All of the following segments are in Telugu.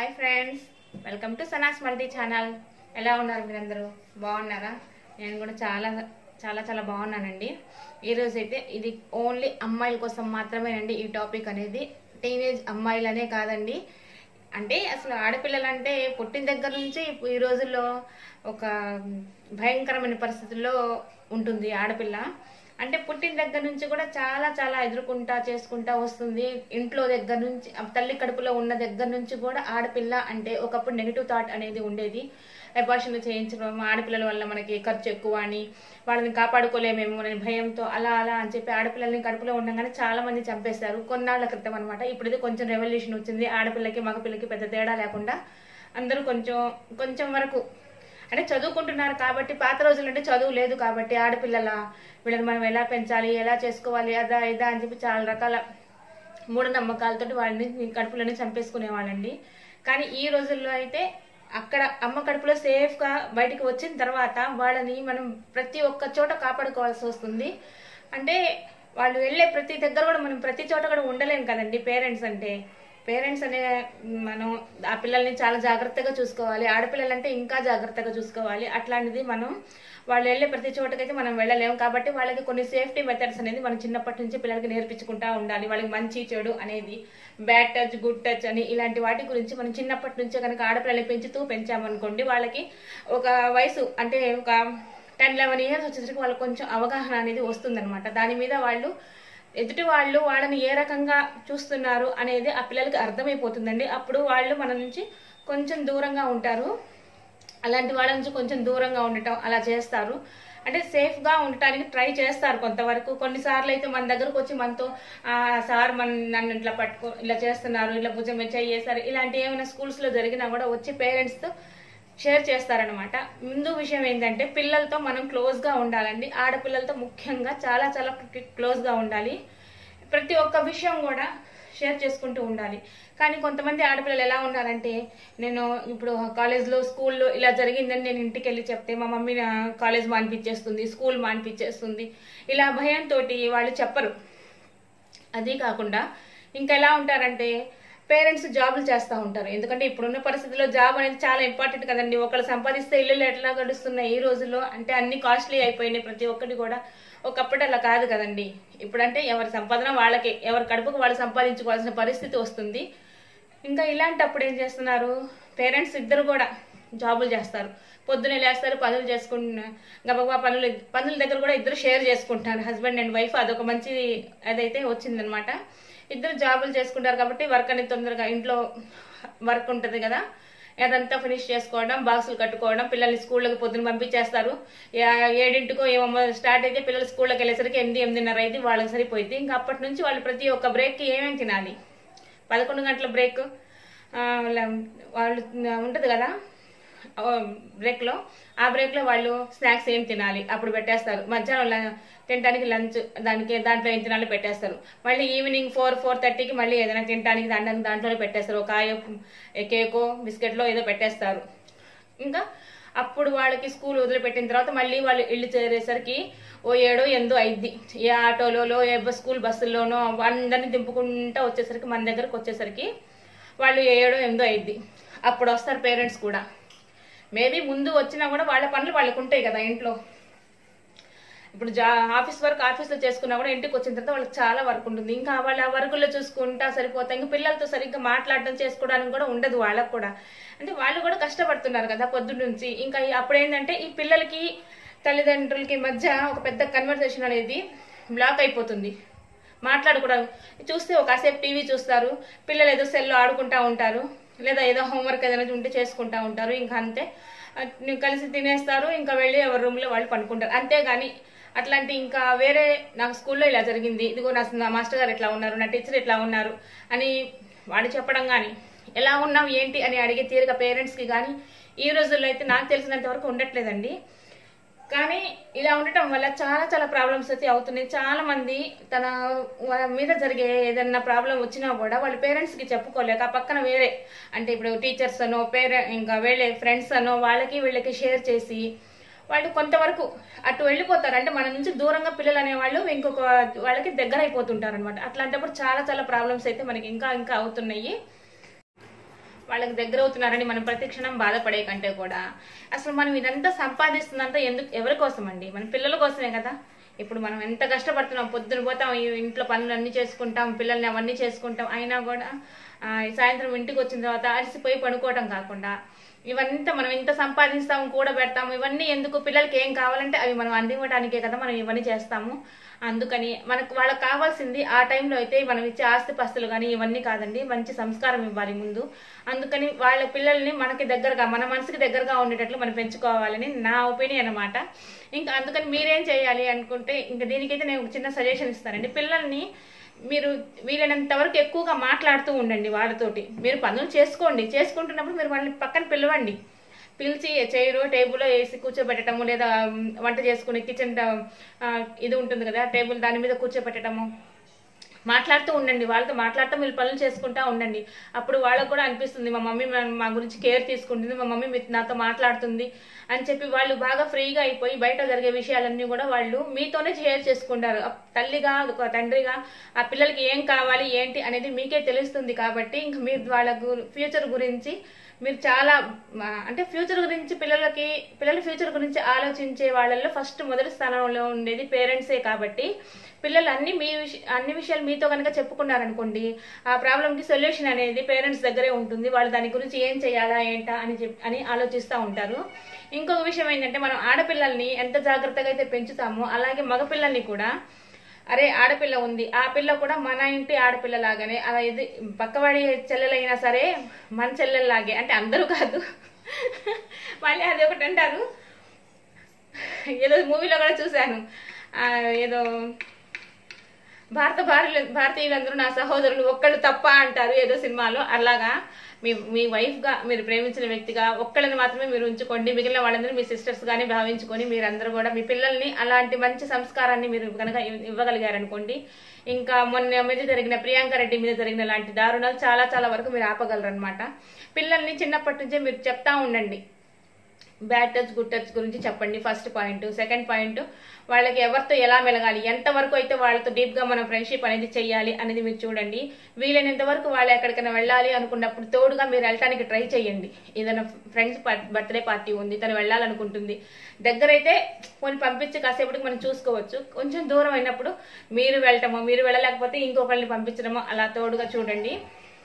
Hi friends, welcome to Sana's multi channel. ఎలా ఉన్నారు మీరందరూ? బాగున్నారా? నేను కూడా చాలా చాలా చాలా బాగున్నానండి. ఈరోజు అయితే ఇది ఓన్లీ అమ్మాయిల కోసం మాత్రమేనండి. ఈ టాపిక్ అనేది టీనేజ్ అమ్మాయిలనే కాదండి, అంటే అసలు ఆడపిల్లలంటే పుట్టిన దగ్గర నుంచి ఈ రోజుల్లో ఒక భయంకరమైన పరిస్థితుల్లో ఉంటుంది ఆడపిల్ల. అంటే పుట్టిన దగ్గర నుంచి కూడా చాలా చాలా ఎదుర్కొంటా చేసుకుంటా వస్తుంది. ఇంట్లో దగ్గర నుంచి తల్లి కడుపులో ఉన్న దగ్గర నుంచి కూడా ఆడపిల్ల అంటే ఒకప్పుడు నెగిటివ్ థాట్ అనేది ఉండేది. అబార్షన్లు చేయించడం, ఆడపిల్లల వల్ల మనకి ఖర్చు ఎక్కువ అని, వాళ్ళని కాపాడుకోలేమేమో అని భయంతో అలా అలా అని చెప్పి ఆడపిల్లల్ని కడుపులో ఉండగానే చాలా మంది చంపేశారు కొన్నాళ్ల క్రితం అనమాట. ఇప్పుడైతే కొంచెం రెవల్యూషన్ వచ్చింది. ఆడపిల్లకి మగపిల్లకి పెద్ద తేడా లేకుండా అందరూ కొంచెం కొంచెం వరకు అంటే చదువుకుంటున్నారు కాబట్టి. పాత రోజులు అంటే చదువు లేదు కాబట్టి ఆడపిల్లల వీళ్ళని మనం ఎలా పెంచాలి, ఎలా చేసుకోవాలి, అదా ఇదా అని చెప్పి చాలా రకాల మూఢనమ్మకాలతో వాళ్ళని కడుపులోనే చంపేసుకునేవాళ్ళండి. కానీ ఈ రోజుల్లో అయితే అక్కడ అమ్మ కడుపులో సేఫ్గా బయటికి వచ్చిన తర్వాత వాళ్ళని మనం ప్రతి ఒక్క చోట కాపాడుకోవాల్సి వస్తుంది. అంటే వాళ్ళు వెళ్ళే ప్రతి దగ్గర కూడా మనం ప్రతి చోట కూడా ఉండలేం కదండి. పేరెంట్స్ అనే మనం ఆ పిల్లల్ని చాలా జాగ్రత్తగా చూసుకోవాలి. ఆడపిల్లలంటే ఇంకా జాగ్రత్తగా చూసుకోవాలి. అట్లాంటిది మనం వాళ్ళు వెళ్ళే ప్రతి చోటకైతే మనం వెళ్ళలేము కాబట్టి వాళ్ళకి కొన్ని సేఫ్టీ మెథడ్స్ అనేది మనం చిన్నప్పటి నుంచి పిల్లలకి నేర్పించుకుంటా ఉండాలి. వాళ్ళకి మంచి చెడు అనేది, బ్యాడ్ టచ్, గుడ్ టచ్ అని ఇలాంటి వాటి గురించి మనం చిన్నప్పటి నుంచే కనుక ఆడపిల్లల్ని పెంచామనుకోండి, వాళ్ళకి ఒక వయసు అంటే ఒక 10-11 years వచ్చేసరికి వాళ్ళకి కొంచెం అవగాహన అనేది వస్తుందన్నమాట. దాని మీద వాళ్ళు ఎదుటి వాళ్ళు వాళ్ళని ఏ రకంగా చూస్తున్నారు అనేది ఆ పిల్లలకి అర్థమైపోతుందండి. అప్పుడు వాళ్ళు మన నుంచి కొంచెం దూరంగా ఉంటారు. అలాంటి వాళ్ళ నుంచి కొంచెం దూరంగా ఉండటం అలా చేస్తారు. అంటే సేఫ్గా ఉండటానికి ట్రై చేస్తారు కొంతవరకు. కొన్నిసార్లు అయితే మన దగ్గరకు వచ్చి మనతో సార్ నన్ను ఇట్లా ఇలా చేస్తున్నారు, ఇలా భుజం చేస్తారు, ఇలాంటి ఏమైనా స్కూల్స్లో జరిగినా కూడా వచ్చి పేరెంట్స్తో షేర్ చేస్తారనమాట. ముందు విషయం ఏంటంటే పిల్లలతో మనం క్లోజ్గా ఉండాలండి. ఆడపిల్లలతో ముఖ్యంగా చాలా చాలా క్లోజ్గా ఉండాలి. ప్రతి ఒక్క విషయం కూడా షేర్ చేసుకుంటూ ఉండాలి. కానీ కొంతమంది ఆడపిల్లలు ఎలా ఉండాలంటే, నేను ఇప్పుడు కాలేజ్లో స్కూల్లో ఇలా జరిగిందని నేను ఇంటికి వెళ్ళి చెప్తే మా మమ్మీ కాలేజ్ మానిపించేస్తుంది, స్కూల్ మానిపించేస్తుంది, ఇలా భయంతో వాళ్ళు చెప్పరు. అది కాకుండా ఇంకా ఎలా ఉంటారంటే పేరెంట్స్ జాబులు చేస్తూ ఉంటారు. ఎందుకంటే ఇప్పుడున్న పరిస్థితుల్లో జాబ్ అనేది చాలా ఇంపార్టెంట్ కదండి. ఒకళ్ళు సంపాదిస్తే ఇల్లు ఎట్లా గడుస్తున్నాయి ఈ రోజుల్లో, అంటే అన్ని కాస్ట్లీ అయిపోయినాయి ప్రతి ఒక్కటి కూడా. ఒకప్పుడు అలా కాదు కదండి. ఇప్పుడంటే ఎవరి సంపాదన వాళ్ళకి, ఎవరి కడుపుకు వాళ్ళు సంపాదించుకోవాల్సిన పరిస్థితి వస్తుంది. ఇంకా ఇలాంటప్పుడు ఏం చేస్తున్నారు, పేరెంట్స్ ఇద్దరు కూడా జాబులు చేస్తారు. పొద్దునే లేస్తారు, పనులు చేసుకుంటున్న గబగబా పనుల దగ్గర కూడా ఇద్దరు షేర్ చేసుకుంటున్నారు, హస్బెండ్ అండ్ వైఫ్. అదొక మంచి అదైతే వచ్చిందనమాట. ఇద్దరు జాబులు చేసుకుంటారు కాబట్టి వర్క్ అనేది తొందరగా, ఇంట్లో వర్క్ ఉంటుంది కదా, అదంతా ఫినిష్ చేసుకోవడం, బాక్సులు కట్టుకోవడం, పిల్లల్ని స్కూళ్ళకి పొద్దున పంపించేస్తారు. 7 ఏమో స్టార్ట్ అయితే పిల్లలు స్కూళ్ళకి వెళ్ళేసరికి 8-8:30 అయితే వాళ్ళకి సరిపోయింది. ఇంకా అప్పటి నుంచి వాళ్ళు ప్రతి ఒక్క బ్రేక్కి ఏమేమి తినాలి, 11 గంటల బ్రేక్ వాళ్ళు ఉంటుంది కదా బ్రేక్లో, ఆ బ్రేక్లో వాళ్ళు స్నాక్స్ ఏం తినాలి అప్పుడు పెట్టేస్తారు. మధ్యాహ్నం తినడానికి లంచ్ దాంట్లో ఏం తినాలో పెట్టేస్తారు. మళ్ళీ ఈవినింగ్ 4-4:30కి మళ్ళీ ఏదైనా తినడానికి దాంట్లోనే పెట్టేస్తారు. ఒక కేకో బిస్కెట్లో ఏదో పెట్టేస్తారు. ఇంకా అప్పుడు వాళ్ళకి స్కూల్ వదిలిపెట్టిన తర్వాత మళ్ళీ వాళ్ళు ఇల్లు చేరేసరికి 7-8 అయింది. ఏ ఆటోలో ఏ స్కూల్ బస్సుల్లోనో అందరినీ దింపుకుంటూ వచ్చేసరికి మన దగ్గరకు వచ్చేసరికి వాళ్ళు 7-8 అయింది. అప్పుడు వస్తారు పేరెంట్స్ కూడా. మేబీ ముందు వచ్చినా కూడా వాళ్ళ పనులు వాళ్ళకు ఉంటాయి కదా ఇంట్లో. ఇప్పుడు ఆఫీస్ వర్క్ ఆఫీస్లో చేసుకున్నా కూడా ఇంటికి వచ్చిన తర్వాత వాళ్ళకి చాలా వర్క్ ఉంటుంది. ఇంకా వాళ్ళ ఆ వర్కుల్లో చూసుకుంటా సరిపోతాయి. ఇంకా పిల్లలతో సరిగ్గా మాట్లాడడం చేసుకోవడానికి కూడా ఉండదు వాళ్ళకు కూడా. అంటే వాళ్ళు కూడా కష్టపడుతున్నారు కదా పొద్దున్న నుంచి. ఇంకా అప్పుడు ఏంటంటే ఈ పిల్లలకి తల్లిదండ్రులకి మధ్య ఒక పెద్ద కన్వర్సేషన్ అనేది బ్లాక్ అయిపోతుంది. మాట్లాడుకోవడం చూస్తే కాసేపు టీవీ చూస్తారు, పిల్లలు ఏదో సెల్లో ఆడుకుంటా ఉంటారు, లేదా ఏదో హోంవర్క్ ఏదైనా ఉంటే చేసుకుంటా ఉంటారు. ఇంకా అంతే, కలిసి తినేస్తారు, ఇంకా వెళ్ళి ఎవరి రూమ్లో వాళ్ళు పడుకుంటారు. అంతేగాని అట్లాంటి ఇంకా వేరే నాకు స్కూల్లో ఇలా జరిగింది, ఇదిగో నా మాస్టర్ గారు ఎట్లా ఉన్నారు, నా టీచర్ ఎట్లా ఉన్నారు అని వాడు చెప్పడం కానీ, ఎలా ఉన్నావు ఏంటి అని అడిగే తీరిక పేరెంట్స్కి కానీ ఈ రోజుల్లో అయితే నాకు తెలిసినంత వరకు ఉండట్లేదండి. కానీ ఇలా ఉండటం వల్ల చాలా చాలా ప్రాబ్లమ్స్ అయితే అవుతున్నాయి. చాలా మంది తన మీద జరిగే ఏదైనా ప్రాబ్లం వచ్చినా కూడా వాళ్ళ పేరెంట్స్కి చెప్పుకోలేక పక్కన వేరే, అంటే ఇప్పుడు టీచర్స్ అనో ఇంకా వేరే ఫ్రెండ్స్ అనో వాళ్ళకి వీళ్ళకి షేర్ చేసి వాళ్ళు కొంతవరకు అటు వెళ్ళిపోతారు. అంటే మన నుంచి దూరంగా పిల్లలు అనేవాళ్ళు ఇంకొక వాళ్ళకి దగ్గర అయిపోతుంటారు అనమాట. అట్లాంటప్పుడు చాలా చాలా ప్రాబ్లమ్స్ అయితే మనకి ఇంకా అవుతున్నాయి. వాళ్ళకి దగ్గర అవుతున్నారని మనం ప్రతి క్షణం బాధపడే కంటే కూడా అసలు మనం ఇదంతా సంపాదిస్తున్నంత ఎవరి కోసం అండి? మన పిల్లల కోసమే కదా. ఇప్పుడు మనం ఎంత కష్టపడుతున్నాం, పొద్దున పోతాం, ఈ ఇంట్లో పనులు అన్నీ చేసుకుంటాం, పిల్లల్ని అవన్నీ చేసుకుంటాం, అయినా కూడా సాయంత్రం ఇంటికి వచ్చిన తర్వాత అలసిపోయి పడుకోవటం కాకుండా ఇవంతా మనం ఇంత సంపాదిస్తాము, కూడా పెడతాము, ఇవన్నీ ఎందుకు? పిల్లలకి ఏం కావాలంటే అవి మనం అందివ్వడానికే కదా మనం ఇవన్నీ చేస్తాము. అందుకని వాళ్ళకి కావాల్సింది ఆ టైంలో అయితే మనం ఇచ్చే ఆస్తిపస్తులు కానీ ఇవన్నీ కాదండి, మంచి సంస్కారం ఇవ్వాలి ముందు. అందుకని వాళ్ళ పిల్లల్ని మనకి దగ్గరగా, మన మనసుకి దగ్గరగా ఉండేటట్లు మనం పెంచుకోవాలని నా ఒపీనియన్ అనమాట. ఇంకా అందుకని మీరేం చేయాలి అనుకుంటే, ఇంకా దీనికైతే నేను ఒక చిన్న సజెషన్ ఇస్తానండి. పిల్లల్ని మీరు వీలైనంత వరకు ఎక్కువగా మాట్లాడుతూ ఉండండి వాళ్ళతోటి. మీరు పనులు చేసుకోండి, చేసుకుంటున్నప్పుడు మీరు వాళ్ళని పక్కన పిలవండి. పిలిచి చైరు టేబుల్లో వేసి కూర్చోబెట్టడము, లేదా వంట చేసుకుని కిచెన్ ఇది ఉంటుంది కదా టేబుల్, దాని మీద కూర్చోబెట్టడము, మాట్లాడుతూ ఉండండి. వాళ్ళతో మాట్లాడుతూ మీరు పనులు చేసుకుంటూ ఉండండి. అప్పుడు వాళ్ళకు కూడా అనిపిస్తుంది, మా మమ్మీ మా గురించి కేర్ తీసుకుంటుంది, మా మమ్మీ నాతో మాట్లాడుతుంది అని చెప్పి వాళ్ళు బాగా ఫ్రీగా అయిపోయి బయట జరిగే విషయాలన్నీ కూడా వాళ్ళు మీతోనే షేర్ చేసుకుంటారు. తల్లిగా, ఒక తండ్రిగా ఆ పిల్లలకి ఏం కావాలి ఏంటి అనేది మీకే తెలుస్తుంది. కాబట్టి ఇంక మీరు వాళ్ళ ఫ్యూచర్ గురించి మీరు చాలా అంటే ఫ్యూచర్ గురించి పిల్లల ఫ్యూచర్ గురించి ఆలోచించే వాళ్ళల్లో ఫస్ట్ మొదటి స్థానంలో ఉండేది పేరెంట్సే. కాబట్టి పిల్లలు అన్ని విషయాలు మీతో కనుక చెప్పుకున్నారనుకోండి, ఆ ప్రాబ్లంకి సొల్యూషన్ అనేది పేరెంట్స్ దగ్గరే ఉంటుంది. వాళ్ళు దాని గురించి ఏం చేయాలా ఏంటా అని ఆలోచిస్తూ ఉంటారు. ఇంకొక విషయం ఏంటంటే, మనం ఆడపిల్లల్ని ఎంత జాగ్రత్తగా అయితే పెంచుతామో అలాగే మగపిల్లల్ని కూడా, అరే ఆడపిల్ల ఉంది, ఆ పిల్ల కూడా మన ఇంటి ఆడపిల్లలాగానే, అలా ఇది పక్కవాడి చెల్లెలైనా సరే మన చెల్లెల్లాగే, అంటే అందరూ కాదు, మళ్ళీ అది ఒకటి అంటారు, ఏదో మూవీలో కూడా చూశాను, ఏదో భారతీయులందరూ నా సహోదరులు ఒక్కళ్ళు తప్ప అంటారు ఏదో సినిమాలో. అలాగా మీ వైఫ్ గా, మీరు ప్రేమించిన వ్యక్తిగా ఒక్కళ్ళని మాత్రమే మీరు ఉంచుకోండి. మిగిలిన వాళ్ళందరూ మీ సిస్టర్స్ గానీ భావించుకొని మీరందరూ కూడా మీ పిల్లల్ని అలాంటి మంచి సంస్కారాన్ని మీరు కనుక ఇవ్వగలిగారనుకోండి, ఇంకా మొన్న మీద జరిగిన ప్రియాంక రెడ్డి మీద జరిగిన లాంటి దారుణాలు చాలా చాలా వరకు మీరు ఆపగలరు అనమాట. పిల్లల్ని చిన్నప్పటి నుంచే మీరు చెప్తా ఉండండి. బ్యాడ్ టచ్ గుడ్ టచ్ గురించి చెప్పండి, ఫస్ట్ పాయింట్. సెకండ్ పాయింట్, వాళ్ళకి ఎవరితో ఎలా మెలగాలి, ఎంతవరకు అయితే వాళ్ళతో డీప్ గా మనం ఫ్రెండ్షిప్ అనేది చెయ్యాలి అనేది మీరు చూడండి. వీలైనంత వరకు వాళ్ళు ఎక్కడికైనా వెళ్ళాలి అనుకున్నప్పుడు తోడుగా మీరు వెళ్ళటానికి ట్రై చేయండి. ఏదైనా ఫ్రెండ్స్ బర్త్డే పార్టీ ఉంది, తను వెళ్ళాలనుకుంటుంది, దగ్గరైతే కొన్ని పంపించి కాసేపటికి మనం చూసుకోవచ్చు. కొంచెం దూరం అయినప్పుడు మీరు వెళ్ళటమో, మీరు వెళ్ళలేకపోతే ఇంకొకరిని పంపించడమో అలా తోడుగా చూడండి.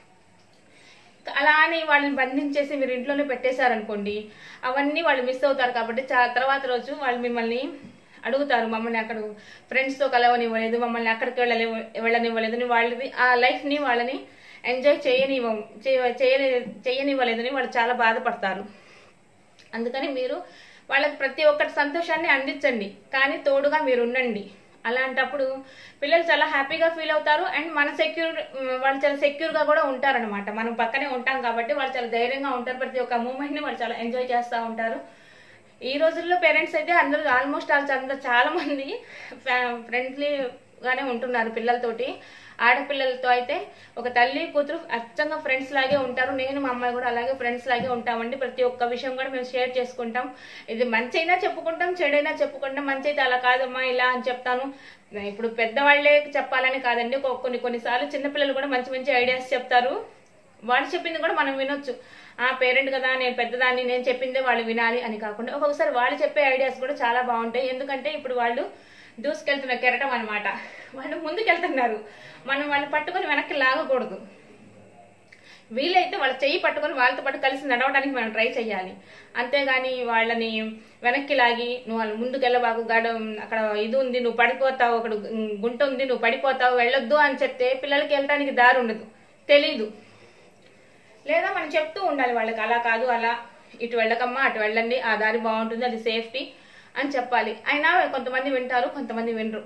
అలా అని వాళ్ళని బంధించేసి మీరు ఇంట్లోనే పెట్టేశారనుకోండి, అవన్నీ వాళ్ళు మిస్ అవుతారు. కాబట్టి తర్వాత రోజు వాళ్ళు మిమ్మల్ని అడుగుతారు, మమ్మల్ని అక్కడ ఫ్రెండ్స్తో కలవనివ్వలేదు, మమ్మల్ని అక్కడికి వెళ్ళనివ్వలేదని, వాళ్ళని ఆ లైఫ్ని వాళ్ళని ఎంజాయ్ చేయనివ్వలేదని వాళ్ళు చాలా బాధపడతారు. అందుకని మీరు వాళ్ళకి ప్రతి ఒక్కటి సంతోషాన్ని అందించండి, కానీ తోడుగా మీరు ఉండండి. అలాంటప్పుడు పిల్లలు చాలా హ్యాపీగా ఫీల్ అవుతారు. అండ్ వాళ్ళు చాలా సెక్యూర్గా కూడా ఉంటారనమాట. మనం పక్కనే ఉంటాం కాబట్టి వాళ్ళు చాలా ధైర్యంగా ఉంటారు. ప్రతి ఒక్క మూమెంట్ని వాళ్ళు చాలా ఎంజాయ్ చేస్తూ ఉంటారు. ఈ రోజుల్లో పేరెంట్స్ అయితే అందరూ ఆల్మోస్ట్ చాలా మంది ఫ్రెండ్లీగానే ఉంటున్నారు పిల్లలతోటి. ఆడపిల్లలతో అయితే ఒక తల్లి కూతురు అచ్చంగా ఫ్రెండ్స్ లాగే ఉంటారు. నేను మా అమ్మాయి కూడా అలాగే ఫ్రెండ్స్ లాగే ఉంటామండి. ప్రతి ఒక్క విషయం కూడా మేము షేర్ చేసుకుంటాం. ఇది మంచి అయినా చెప్పుకుంటాం, చెడైనా చెప్పుకుంటాం. మంచి అయితే అలా కాదమ్మా ఇలా అని చెప్తాను. ఇప్పుడు పెద్దవాళ్లే చెప్పాలని కాదండి, కొన్నిసార్లు చిన్నపిల్లలు కూడా మంచి మంచి ఐడియాస్ చెప్తారు. వాళ్ళు చెప్పింది కూడా మనం వినొచ్చు. పేరెంట్ కదా, నేను పెద్దదాన్ని, నేను చెప్పిందే వాళ్ళు వినాలి అని కాకుండా ఒక్కొక్కసారి వాళ్ళు చెప్పే ఐడియాస్ కూడా చాలా బాగుంటాయి. ఎందుకంటే ఇప్పుడు వాళ్ళు దూసుకెళ్తున్న కెరటం అనమాట. వాళ్ళు ముందుకెళ్తున్నారు, మనం వాళ్ళని పట్టుకొని వెనక్కి లాగకూడదు. వీలైతే వాళ్ళ చెయ్యి పట్టుకొని వాళ్ళతో పాటు కలిసి నడవడానికి మనం ట్రై చేయాలి. అంతేగాని వాళ్ళని వెనక్కి లాగి నువ్వు వాళ్ళు ముందుకెళ్ళబాకు, అక్కడ ఇది ఉంది, నువ్వు పడిపోతావు, అక్కడ గుంట ఉంది, నువ్వు పడిపోతావు, వెళ్ళొద్దు అని చెప్తే పిల్లలకి వెళ్ళడానికి దారి ఉండదు, తెలీదు. లేదా మనం చెప్తూ ఉండాలి వాళ్ళకి, అలా కాదు, అలా ఇటు వెళ్ళకమ్మా, అటు వెళ్ళండి, ఆ దారి బాగుంటుంది, అది సేఫ్టీ అని చెప్పాలి. అయినా కొంతమంది వింటారు, కొంతమంది వినరు.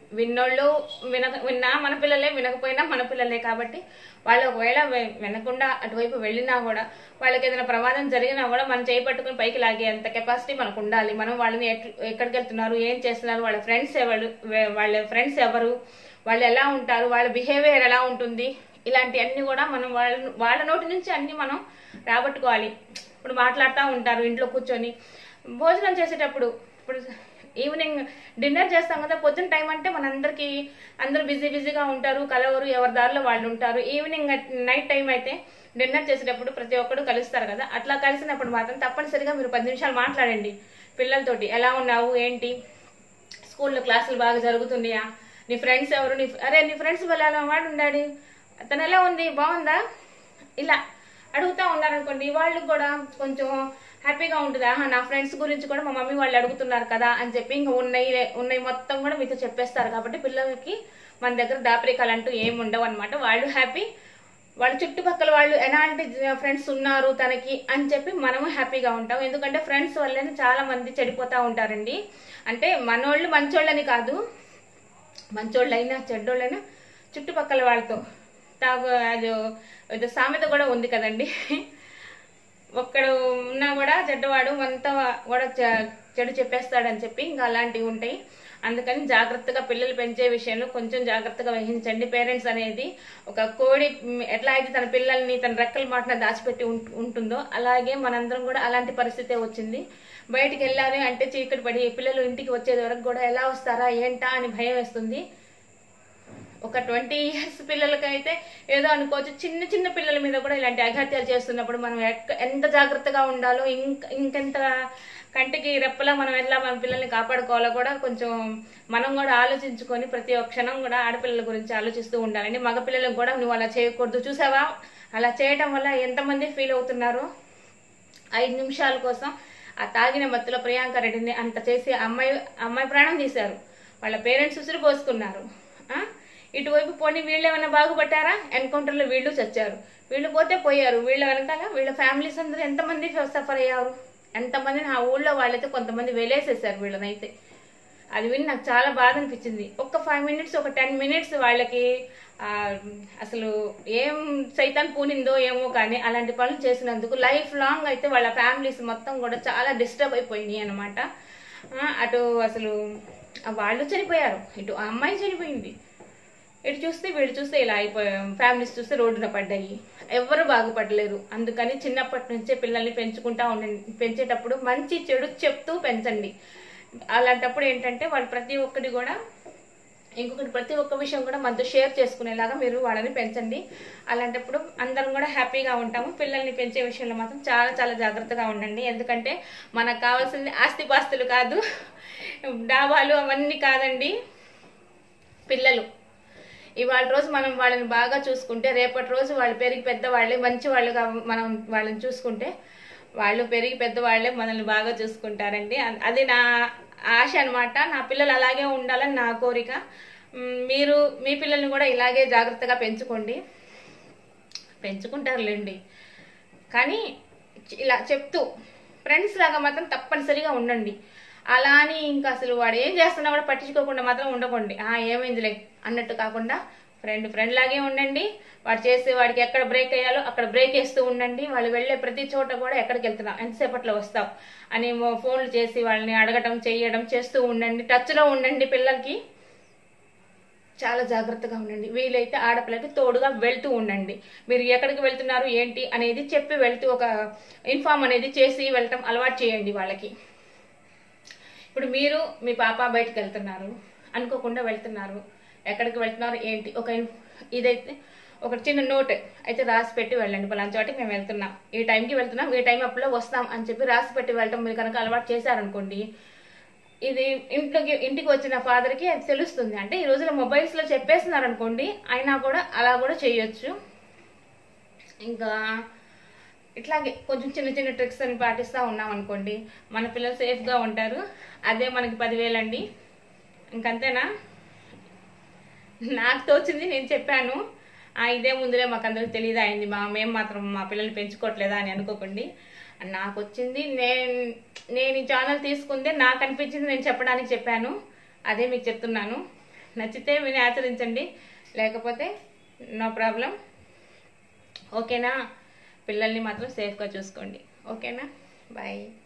విన్నా మన పిల్లలే, వినకపోయినా మన పిల్లలే. కాబట్టి వాళ్ళు ఒకవేళ వినకుండా అటువైపు వెళ్ళినా కూడా, వాళ్ళకి ఏదైనా ప్రమాదం జరిగినా కూడా మనం చేయి పట్టుకుని పైకి లాగే అంత కెపాసిటీ మనకు ఉండాలి. మనం వాళ్ళని ఎక్కడికి వెళ్తున్నారు, ఏం చేస్తున్నారు, వాళ్ళ ఫ్రెండ్స్ ఎవరు, వాళ్ళు ఎలా ఉంటారు, వాళ్ళ బిహేవియర్ ఎలా ఉంటుంది, ఇలాంటివన్నీ కూడా మనం వాళ్ళ నోటి నుంచి అన్ని మనం రాబట్టుకోవాలి. ఇప్పుడు మాట్లాడుతూ ఉంటారు ఇంట్లో కూర్చొని భోజనం చేసేటప్పుడు. ఇప్పుడు ఈవినింగ్ డిన్నర్ చేస్తాం కదా, పొద్దున్న టైం అంటే అందరూ బిజీగా ఉంటారు, కలవరు, ఎవరి దారిలో వాళ్ళు ఉంటారు. ఈవినింగ్ నైట్ టైం అయితే డిన్నర్ చేసేటప్పుడు ప్రతి ఒక్కరు కలుస్తారు కదా, అట్లా కలిసినప్పుడు మాత్రం తప్పనిసరిగా మీరు 10 నిమిషాలు మాట్లాడండి పిల్లలతోటి. ఎలా ఉన్నావు, ఏంటి, స్కూల్లో క్లాసులు బాగా జరుగుతున్నాయా, నీ ఫ్రెండ్స్ ఎవరు, నీ ఫ్రెండ్స్ వల్ల ఎలా వాడు ఉండాడు, తను ఎలా ఉంది, బాగుందా, ఇలా అడుగుతూ ఉన్నారనుకోండి, వాళ్ళకి కూడా కొంచెం హ్యాపీగా ఉంటుంది. ఆహా, నా ఫ్రెండ్స్ గురించి కూడా మా మమ్మీ వాళ్ళు అడుగుతున్నారు కదా అని చెప్పి ఇంకా ఉన్నాయి మొత్తం కూడా మీతో చెప్పేస్తారు. కాబట్టి పిల్లలకి మన దగ్గర దాపరికాలు అంటూ ఏమి ఉండవు అనమాట. వాళ్ళు హ్యాపీ, వాళ్ళ చుట్టుపక్కల వాళ్ళు ఎలాంటి ఫ్రెండ్స్ ఉన్నారు తనకి అని చెప్పి మనము హ్యాపీగా ఉంటాం. ఎందుకంటే ఫ్రెండ్స్ వల్లనే చాలా మంది చెడిపోతూ ఉంటారండి. అంటే మనోళ్ళు మంచోళ్ళని కాదు, మంచోళ్ళైనా చెడ్డోళ్ళైనా చుట్టుపక్కల వాళ్ళతో అది సామెత కూడా ఉంది కదండి, ఒక్కడు ఉన్నా కూడా చెడ్డవాడు అంతా కూడా చెడు చెప్పేస్తాడని చెప్పి ఇంకా అలాంటివి ఉంటాయి. అందుకని జాగ్రత్తగా పిల్లలు పెంచే విషయంలో కొంచెం జాగ్రత్తగా వహించండి. పేరెంట్స్ అనేది ఒక కోడి ఎట్లా అయితే తన పిల్లల్ని తన రెక్కల మాటన దాచిపెట్టి ఉంటుందో అలాగే మనందరం కూడా అలాంటి పరిస్థితే వచ్చింది. బయటికి వెళ్ళాలి అంటే చీకటి పడి పిల్లలు ఇంటికి వచ్చేది వరకు కూడా ఎలా వస్తారా ఏంటా అని భయం వేస్తుంది. ఒక 20 years పిల్లలకైతే ఏదో అనుకోవచ్చు, చిన్న చిన్న పిల్లల మీద కూడా ఇలాంటి అఘాత్యాలు చేస్తున్నప్పుడు మనం ఎంత జాగ్రత్తగా ఉండాలో, ఇంకెంత కంటికి రెప్పలా మనం ఎలా మన పిల్లల్ని కాపాడుకోవాలో కూడా కొంచెం మనం కూడా ఆలోచించుకొని ప్రతి ఒక్క క్షణం కూడా ఆడపిల్లల గురించి ఆలోచిస్తూ ఉండాలండి. మగ పిల్లలకు కూడా నువ్వు అలా చేయకూడదు, చూసావా అలా చేయటం వల్ల ఎంతమంది ఫీల్ అవుతున్నారు. 5 నిమిషాల కోసం ఆ తాగిన మత్తులో ప్రియాంక రెడ్డిని అంత చేసి అమ్మాయి ప్రాణం తీశారు. వాళ్ళ పేరెంట్స్ ఉసిరి పోసుకున్నారు. ఇటువైపు పోనీ వీళ్ళు ఏమైనా బాగుపడ్డారా, ఎన్కౌంటర్లో వీళ్ళు చచ్చారు, వీళ్ళు పోతే పోయారు, వీళ్ళ వెనకాల వీళ్ళ ఫ్యామిలీస్ అందరూ ఎంతమంది సఫర్ అయ్యారు, ఎంతమంది నా ఊళ్ళో వాళ్ళైతే కొంతమంది వెలేసేసారు వీళ్ళనైతే. అది విని నాకు చాలా బాధ అనిపించింది. ఒక 5 minutes ఒక 10 minutes వాళ్ళకి అసలు ఏం సైతాన్ పూనిందో ఏమో కానీ అలాంటి పనులు చేసినందుకు లైఫ్ లాంగ్ అయితే వాళ్ళ ఫ్యామిలీస్ మొత్తం కూడా చాలా డిస్టర్బ్ అయిపోయినాయి అనమాట. అటు అసలు వాళ్ళు చనిపోయారు, ఇటు ఆ అమ్మాయి చనిపోయింది, ఇటు చూస్తే వీళ్ళు చూస్తే ఇలా అయిపోయాం, ఫ్యామిలీస్ చూస్తే రోడ్డున పడ్డాయి, ఎవరు బాగుపడలేరు. అందుకని చిన్నప్పటి నుంచే పిల్లల్ని పెంచుకుంటా ఉండండి. పెంచేటప్పుడు మంచి చెడు చెప్తూ పెంచండి. అలాంటప్పుడు ఏంటంటే వాళ్ళు ప్రతి ఒక్కటి కూడా ప్రతి ఒక్క విషయం కూడా మనతో షేర్ చేసుకునేలాగా మీరు వాళ్ళని పెంచండి. అలాంటప్పుడు అందరం కూడా హ్యాపీగా ఉంటాము. పిల్లల్ని పెంచే విషయంలో మాత్రం చాలా చాలా జాగ్రత్తగా ఉండండి. ఎందుకంటే మనకు కావాల్సింది ఆస్తిపాస్తులు కాదు, డాబాలు అవన్నీ కాదండి, పిల్లలు. ఇవాళ రోజు మనం వాళ్ళని బాగా చూసుకుంటే రేపటి రోజు వాళ్ళు పెరిగి పెద్దవాళ్ళే మంచి వాళ్ళుగా మనం వాళ్ళని చూసుకుంటే వాళ్ళు పెరిగి పెద్దవాళ్లే మనల్ని బాగా చూసుకుంటారండి. అది నా ఆశ అనమాట. నా పిల్లలు అలాగే ఉండాలని నా కోరిక. మీరు మీ పిల్లల్ని కూడా ఇలాగే జాగ్రత్తగా పెంచుకోండి. పెంచుకుంటారులేండి, కానీ ఇలా చెప్తూ ఫ్రెండ్స్ లాగా మాత్రం తప్పనిసరిగా ఉండండి. అలా అని ఇంకా అసలు వాడు ఏం చేస్తున్నా కూడా పట్టించుకోకుండా మాత్రం ఉండకండి. ఏమైందిలే అన్నట్టు కాకుండా ఫ్రెండ్ లాగే ఉండండి. వాడికి ఎక్కడ బ్రేక్ అయ్యాలో అక్కడ బ్రేక్ వేస్తూ ఉండండి. వాళ్ళు వెళ్లే ప్రతి చోట కూడా ఎక్కడికి వెళ్తున్నావు, ఎంతసేపట్లో వస్తావు అని ఫోన్లు చేసి వాళ్ళని అడగటం చేయడం చేస్తూ ఉండండి. టచ్లో ఉండండి. పిల్లలకి చాలా జాగ్రత్తగా ఉండండి. వీలైతే ఆడపిల్లకి తోడుగా వెళ్తూ ఉండండి. మీరు ఎక్కడికి వెళ్తున్నారు ఏంటి అనేది చెప్పి వెళ్తూ ఒక ఇన్ఫార్మ్ అనేది చేసి వెళ్ళటం అలవాటు చేయండి వాళ్ళకి. ఇప్పుడు మీరు మీ పాప బయటకు వెళ్తున్నారు, అనుకోకుండా వెళ్తున్నారు, ఎక్కడికి వెళ్తున్నారు ఏంటి ఇదైతే ఒక చిన్న నోట్ అయితే రాసి పెట్టి వెళ్ళండి. పలానా చోటికి మేము వెళ్తున్నాం, ఈ టైంకి వెళ్తున్నాం, ఈ టైం అప్పులో వస్తాం అని చెప్పి రాసి పెట్టి వెళ్ళటం మీరు కనుక అలవాటు చేశారనుకోండి, ఇది ఇంటికి వచ్చిన ఫాదర్కి అది తెలుస్తుంది. అంటే ఈ రోజున మొబైల్స్లో చెప్పేస్తున్నారు అనుకోండి, అయినా కూడా అలా కూడా చేయొచ్చు. ఇంకా ఇట్లాగే కొంచెం చిన్న చిన్న ట్రిక్స్ అని పాటిస్తూ ఉన్నాం అనుకోండి, మన పిల్లలు సేఫ్గా ఉంటారు. అదే మనకి 10,000 అండి. ఇంకంతేనా? నాకు తోచింది నేను చెప్పాను. ఇదే ముందులే మాకు అందరికి తెలియదు అయింది, మేము మాత్రం మా పిల్లల్ని పెంచుకోవట్లేదా అని అనుకోకండి. నాకు వచ్చింది, నేను ఈ ఛానల్ తీసుకుందే నాకు అనిపించింది నేను చెప్పడానికి చెప్పాను, అదే మీకు చెప్తున్నాను. నచ్చితే విని ఆచరించండి, లేకపోతే నో ప్రాబ్లం. ఓకేనా? పిల్లల్ని మాత్రం సేఫ్గా చూసుకోండి. ఓకేనా? బాయ్.